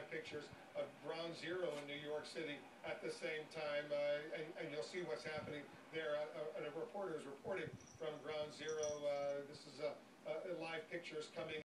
live pictures of Ground Zero in New York City at the same time, and you'll see what's happening there. A reporter is reporting from Ground Zero. This is live pictures coming